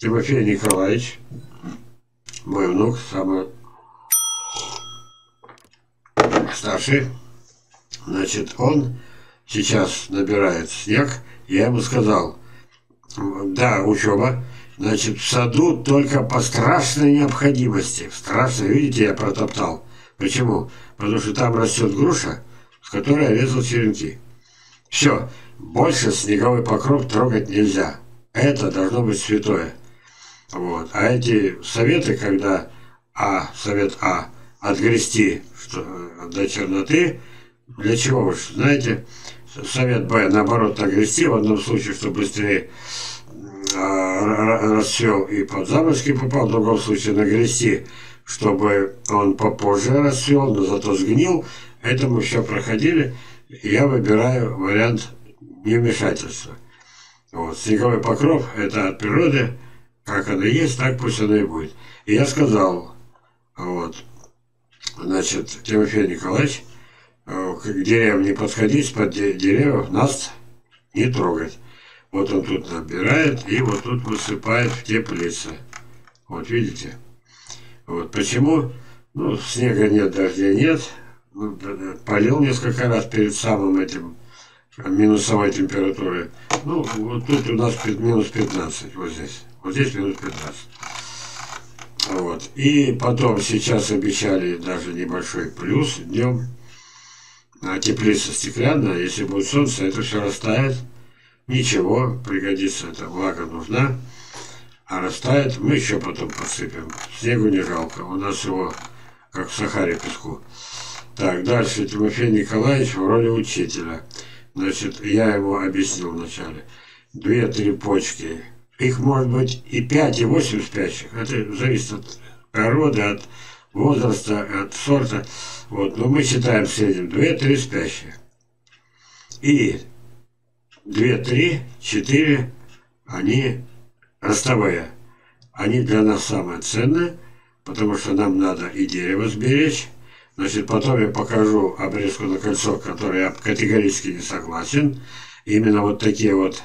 Тимофей Николаевич, мой внук, самый старший, значит, он сейчас набирает снег. Я ему сказал, да, учеба, значит, в саду только по страшной необходимости. Страшно, видите, я протоптал. Почему? Потому что там растет груша, с которой я резал черенки. Все, больше снеговой покров трогать нельзя. Это должно быть святое. Вот. А эти советы, когда совет отгрести до черноты, для чего вы знаете, совет Б, наоборот, отгрести, в одном случае, чтобы быстрее расцвел и под заморозки попал, в другом случае нагрести, чтобы он попозже расцвел, но зато сгнил. Это мы все проходили. Я выбираю вариант невмешательства. Вот. Снеговой покров – это от природы, как оно есть, так пусть оно и будет. И я сказал, вот, значит, Тимофей Николаевич, к деревьям не подходить, под деревьев нас не трогать. Вот он тут набирает и вот тут высыпает в теплице. Вот видите? Вот почему? Ну, снега нет, дождя нет. Полил несколько раз перед самым этим минусовой температурой. Ну, вот тут у нас минус 15, вот здесь. Вот здесь минус 15. Вот. И потом сейчас обещали даже небольшой плюс днем. А теплица стеклянная, если будет солнце, это все растает. Ничего, пригодится, эта влага нужна. А растает, мы еще потом посыпем. Снегу не жалко, у нас его как в Сахаре песку. Так, дальше Тимофей Николаевич в роли учителя. Значит, я ему объяснил вначале. 2-3 почки. Их может быть и 5, и 8 спящих. Это зависит от породы, от возраста, от сорта. Вот, но мы считаем в среднем 2-3 спящие. И 2-3, 4, они ростовые. Они для нас самые ценные, потому что нам надо и дерево сберечь. Значит, потом я покажу обрезку на кольцо, которой я категорически не согласен. Именно вот такие вот,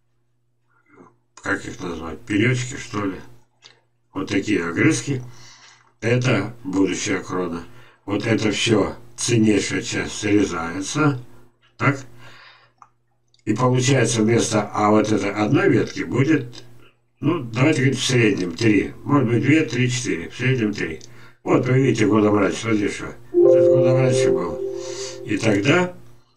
как их назвать, пилечки, что ли. Вот такие огрызки. Это будущая крона. Вот это все, ценнейшая часть срезается. Так. И получается вместо вот этой одной ветки будет, ну, давайте говорить, в среднем 3. Может быть 2, 3, 4. В среднем 3. Вот вы видите годом раньше. Вот здесь что. Вот это годом раньше было. И тогда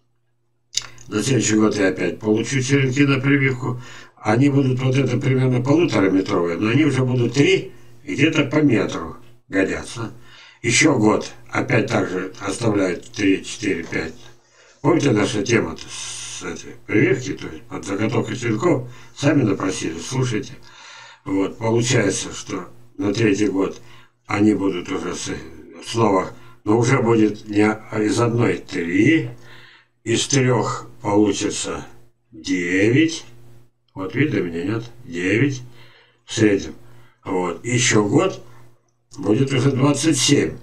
на следующий год я опять получу черенки на прививку. Они будут вот это примерно 1,5-метровые, но они уже будут 3 и где-то по метру годятся. Еще год опять так же оставляют 3, 4, 5. Помните наша тема с этой прививки, то есть под заготовкой черенков, сами напросили, слушайте. Вот, получается, что на 3-й год они будут уже снова, но уже будет не из одной 3, из 3 получится 9. Вот видно меня, нет? 9 в среднем. Вот. Еще год будет уже 27.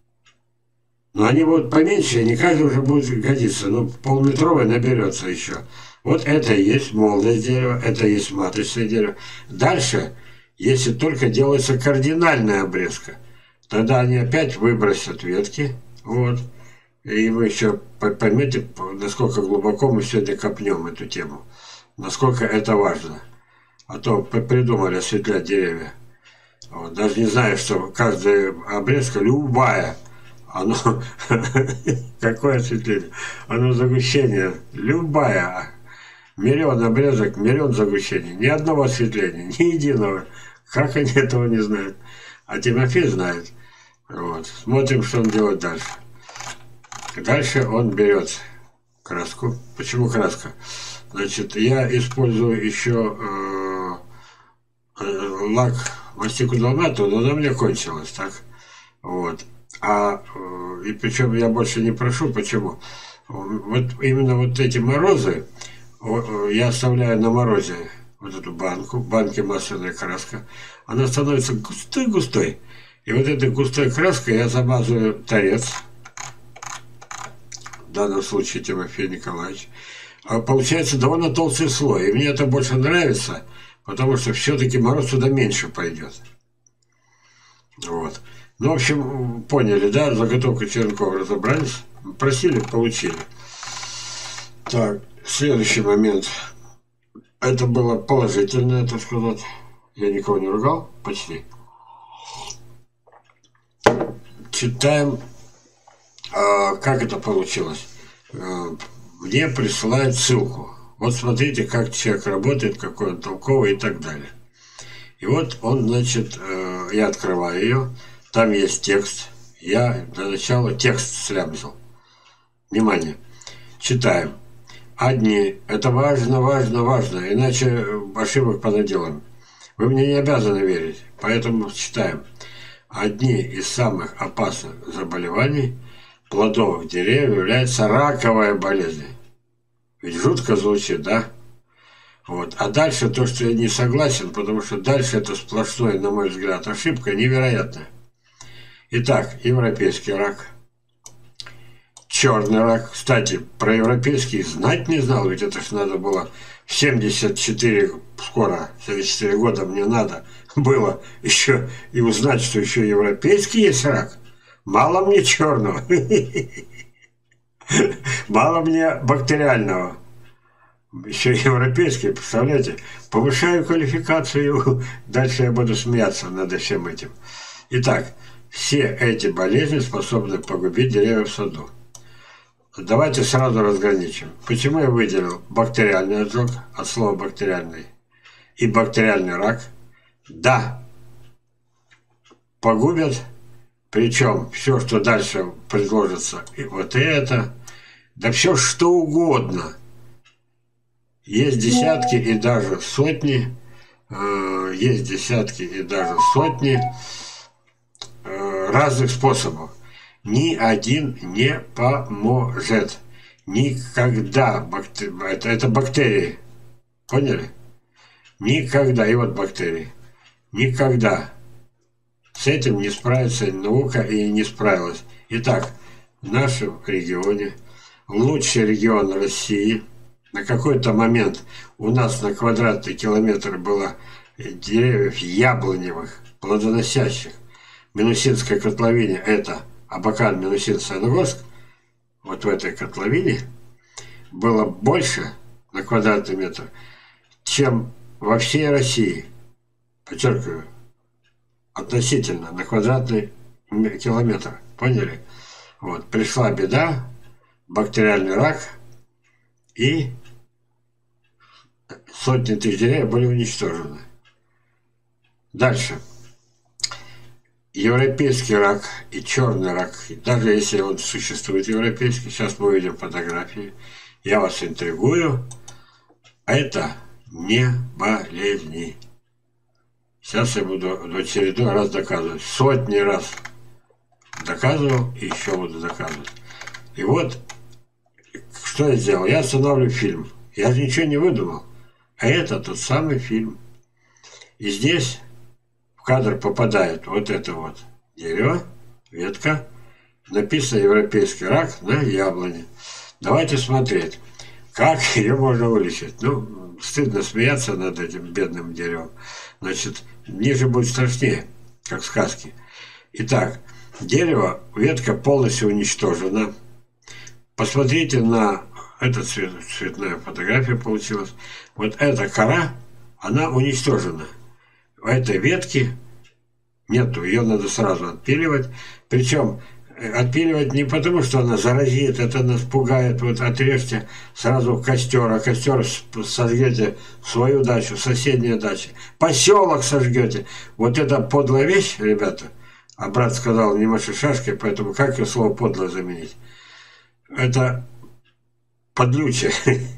Но они будут поменьше, и не каждый уже будет годиться. Ну, полметровый наберется еще. Вот это и есть молодость дерева, это и есть маточное дерево. Дальше, если только делается кардинальная обрезка, тогда они опять выбросят ветки. Вот. И вы еще поймете, насколько глубоко мы сегодня копнем эту тему. Насколько это важно. А то придумали осветлять деревья. Вот. Даже не знаю, что каждая обрезка, любая, оно, какое осветление, оно загущение, любая, миллион обрезок, миллион загущений, ни одного осветления, ни единого. Как они этого не знают? А Тимофей знает. Вот. Смотрим, что он делает дальше. Дальше он берет краску. Почему краска? Значит, я использую еще лак мастику долмату, но она у меня кончилась, так? Вот. И причем я больше не прошу, почему? Вот именно вот эти морозы, я оставляю на морозе вот эту банку, в банке масляная краска, она становится густой-густой. И вот этой густой краской я замазываю торец, в данном случае Тимофей Николаевич. Получается довольно толстый слой. И мне это больше нравится, потому что все-таки мороз туда меньше пойдет. Вот. Ну, в общем, поняли, да, заготовку черенков разобрались, просили, получили. Так, следующий момент. Это было положительное, так сказать. Я никого не ругал, почти. Читаем, как это получилось. Мне присылают ссылку. Вот смотрите, как человек работает, какой он толковый и так далее. И вот он, значит, я открываю ее, там есть текст. Я для начала текст слямзил. Внимание, читаем. Одни, это важно, важно, важно, иначе ошибок понаделаем. Вы мне не обязаны верить, поэтому читаем. Одни из самых опасных заболеваний плодовых деревьев является раковая болезнь. Ведь жутко звучит, да? Вот. А дальше то, что я не согласен, потому что дальше это сплошной, на мой взгляд, ошибка невероятная. Итак, европейский рак. Черный рак. Кстати, про европейский знать не знал, ведь это ж надо было в 74, скоро, 74 года мне надо было еще и узнать, что еще европейский есть рак. Мало мне черного. Мало мне бактериального. Еще европейский, представляете? Повышаю квалификацию, дальше я буду смеяться над всем этим. Итак, все эти болезни способны погубить деревья в саду. Давайте сразу разграничим. Почему я выделил бактериальный ожог от слова бактериальный и бактериальный рак? Да, погубят, причем все, что дальше предложится, и вот это, да все что угодно. Есть десятки и даже сотни, разных способов. Ни один не поможет. Никогда. Это бактерии. Поняли? Никогда. И вот бактерии. Никогда. С этим не справится наука и не справилась. Итак, в нашем регионе, лучший регион России, на какой-то момент у нас на квадратный километр было деревьев яблоневых, плодоносящих. Минусинская котловине – это Абакан, Минусин, Саяногорск. Вот в этой котловине было больше на квадратный метр, чем во всей России. Подчеркиваю, относительно на квадратный километр. Поняли? Вот. Пришла беда, бактериальный рак, и сотни тысяч деревьев были уничтожены. Дальше. Европейский рак и черный рак, даже если он существует европейский, сейчас мы увидим фотографии, я вас интригую, это не болезни. Сейчас я буду в очередной раз доказывать. Сотни раз доказывал и еще буду доказывать. И вот, что я сделал? Я останавливаю фильм. Я же ничего не выдумал. А это тот самый фильм. И здесь в кадр попадает вот это вот дерево, ветка. Написано «Европейский рак на яблоне». Давайте смотреть, как ее можно вылечить. Ну, стыдно смеяться над этим бедным деревом. Значит, ниже будет страшнее, как в сказке. Итак, дерево, ветка полностью уничтожена. Посмотрите на... Это цветная фотография получилась. Вот эта кора, она уничтожена. У этой ветки нету, ее надо сразу отпиливать. Причем отпиливать не потому, что она заразит, это нас пугает. Вот отрежьте сразу в костер, а костер сожгете свою дачу, соседние дачи. Поселок сожгете. Вот это подлая вещь, ребята. А брат сказал, не маши шашкой, поэтому как ее слово подлое заменить? Это подлючая,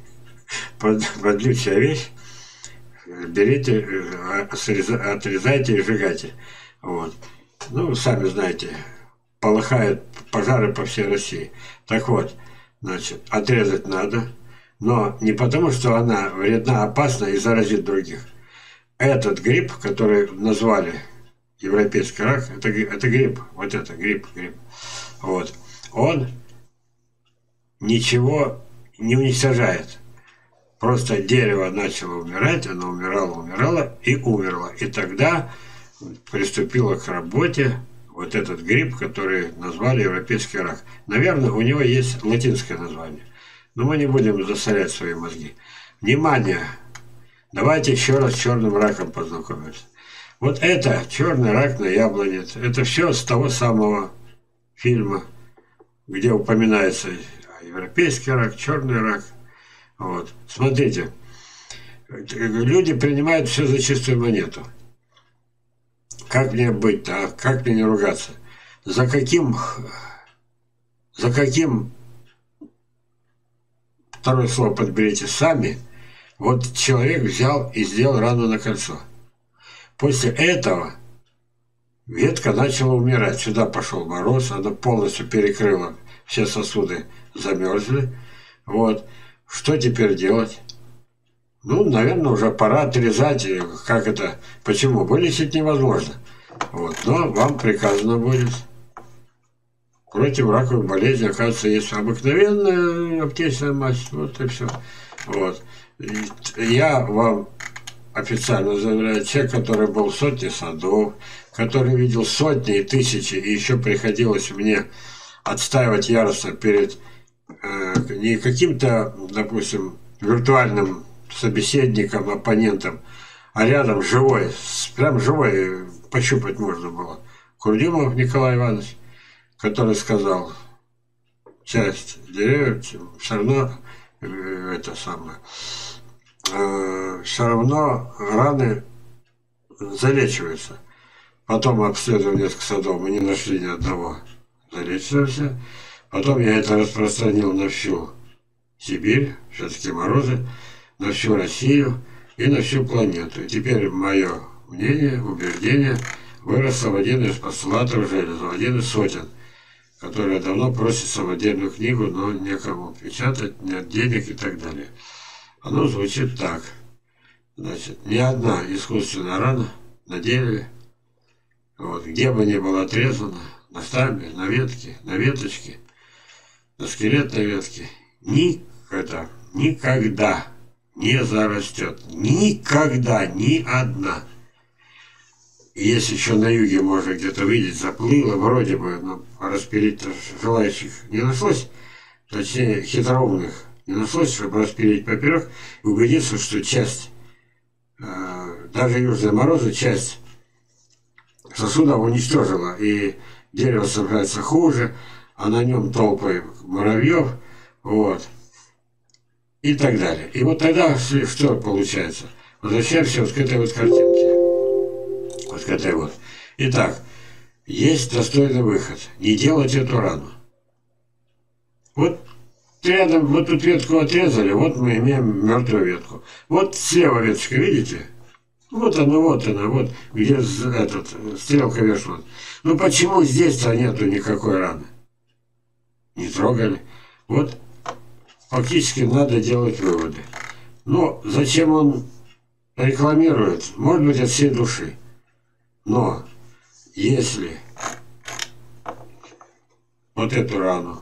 подлючая вещь. Берите, отрезайте и сжигайте. Вот. Ну, сами знаете, полыхают пожары по всей России. Так вот, значит, отрезать надо, но не потому, что она вредна, опасна и заразит других. Этот гриб, который назвали европейский рак, это гриб, вот это гриб. Вот. Он ничего не уничтожает. Просто дерево начало умирать, оно умирало и умерло. И тогда приступила к работе вот этот гриб, который назвали европейский рак. Наверное, у него есть латинское название. Но мы не будем засорять свои мозги. Внимание! Давайте еще раз с черным раком познакомимся. Вот это черный рак на яблоне. Это все с того самого фильма, где упоминается европейский рак, черный рак. Вот. Смотрите, люди принимают все за чистую монету. Как мне быть-то, а? Как мне не ругаться? За каким, второе слово подберите сами, вот человек взял и сделал рану на кольцо. После этого ветка начала умирать. Сюда пошел мороз, она полностью перекрыла, все сосуды замерзли. Вот. Что теперь делать? Ну, наверное, уже пора отрезать. Как это? Почему? Вылечить невозможно. Вот. Но вам приказано будет. Против раковой болезни, оказывается, есть обыкновенная аптечная мазь. Вот и все. Вот. И я вам официально заявляю, человек, который был в сотне садов, который видел сотни и тысячи, и еще приходилось мне отстаивать яростно перед не каким-то, допустим, виртуальным собеседником, оппонентом, а рядом живой, прям живой, пощупать можно было. Курдюмов Николай Иванович, который сказал, часть деревьев все равно это самое, все равно раны залечиваются. Потом обследовав несколько садов, мы не нашли ни одного залечившегося. Потом я это распространил на всю Сибирь, все-таки морозы, на всю Россию и на всю планету. И теперь мое мнение, убеждение выросло в один из постулатов железа, в один из сотен, которые давно просятся в отдельную книгу, но некому печатать, нет денег и так далее. Оно звучит так. Значит, ни одна искусственная рана на дереве, вот, где бы ни была отрезана, на стамбе, на ветке, на веточке, на скелетной ветке, никогда не зарастет. Никогда, ни одна. И если еще на юге можно где-то видеть, заплыло, вроде бы, но распилить желающих не нашлось, точнее, хитроумных не нашлось, чтобы распилить поперек и убедиться, что часть, даже южные морозы, часть сосудов уничтожила, и дерево собирается хуже, а на нем толпы муравьев, вот, и так далее. И вот тогда что получается? Возвращаемся вот к этой вот картинке. Вот к этой вот. Итак, есть достойный выход. Не делать эту рану. Вот рядом, вот тут ветку отрезали, вот мы имеем мертвую ветку. Вот слева веточка, видите? Вот она, вот, где этот, стрелка вверх. Ну почему здесь-то нету никакой раны? Не трогали. Вот фактически надо делать выводы. Но зачем он рекламирует? Может быть, от всей души. Но если вот эту рану,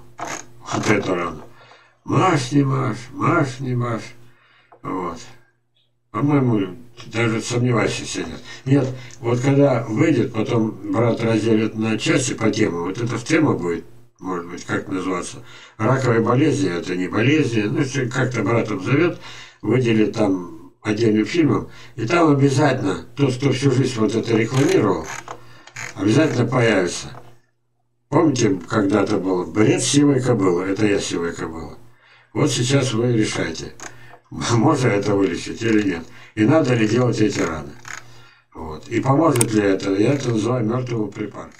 машь не машь, вот. По-моему, даже сомневаюсь, если нет. Нет, вот когда выйдет, потом брат разделит на части по теме, вот это в тему будет, может быть, как называться, раковые болезни, это не болезни, ну, если как-то брат обзовет, выделит там отдельным фильмом, и там обязательно, тот, кто всю жизнь вот это рекламировал, обязательно появится. Помните, когда-то был бред сивой кобылы, это я сивая кобыла. Вот сейчас вы решайте, можно это вылечить или нет, и надо ли делать эти раны. Вот. И поможет ли это, я это называю мертвому припарку.